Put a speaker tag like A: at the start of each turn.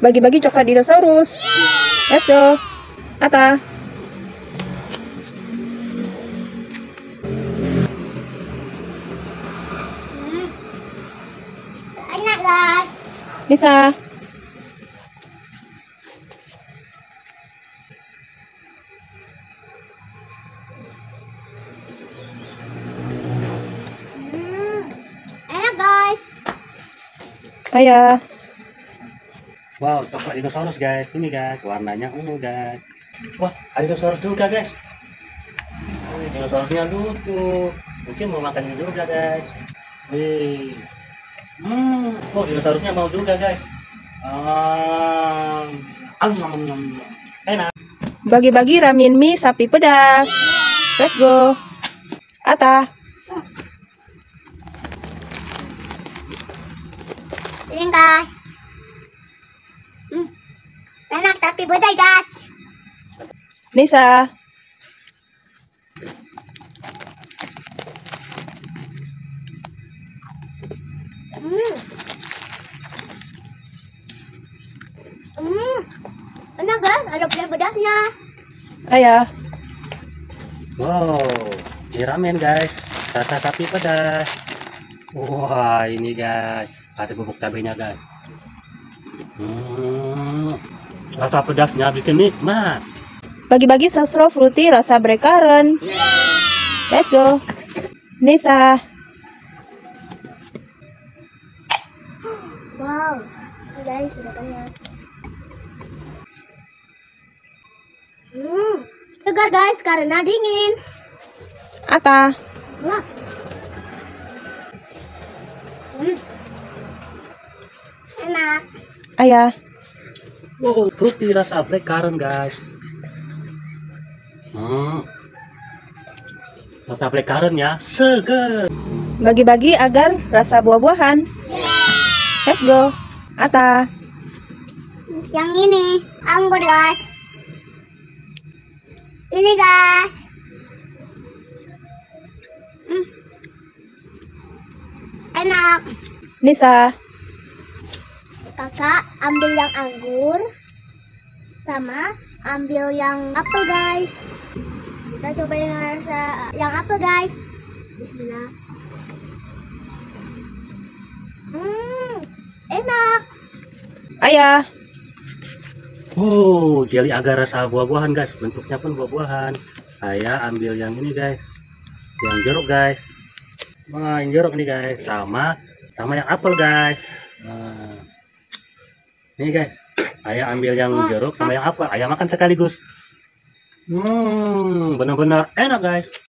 A: Bagi-bagi coklat dinosaurus. Let's go. Ata.
B: Enak guys.
A: Nisa.
B: Enak guys.
A: Ayah.
C: Wow, coklat dinosaurus guys. Ini guys, warnanya ungu guys. Wah, ada dinosaurus juga guys. Dinosaurusnya lucu. Mungkin mau makan ini juga guys. Wih. Oh, dinosaurusnya mau juga guys. Enak.
A: Bagi-bagi ramen mie sapi pedas. Let's go. Ata.
B: Ini guys. Enak tapi beda guys.
A: Nisa.
B: Enak guys, ada pedasnya.
A: Ayah.
C: Wow, ini ramen guys. Rasa sapi pedas. Wah, ini guys. Ada bubuk cabenya guys. Rasa pedasnya bikin nikmat.
A: Bagi-bagi saus raw fruity rasa blackcurrant. Let's go. Nisa.
B: Wow, guys, sudah banyak. Segar guys, karena dingin.
A: Ata.
B: Wah. Enak.
A: Ayah.
C: Wow, fruity rasa blackcurrant guys. Rasa blackcurrant ya, seger.
A: Bagi-bagi agar rasa buah-buahan. Let's go. Ata.
B: Yang ini, anggur guys. Ini guys. Enak.
A: Nisa.
B: Kakak ambil yang anggur sama ambil yang apel guys. Kita cobain rasa yang apel guys. Bismillah. Enak.
A: Ayah.
C: Oh, jelly agar rasa buah-buahan guys. Bentuknya pun buah-buahan. Saya ambil yang ini guys. Yang jeruk guys. Wah, yang jeruk nih guys. Sama yang apel guys. Nah. Nih guys. Saya ambil yang jeruk sama yang apel. Ayah makan sekaligus. Benar-benar enak guys.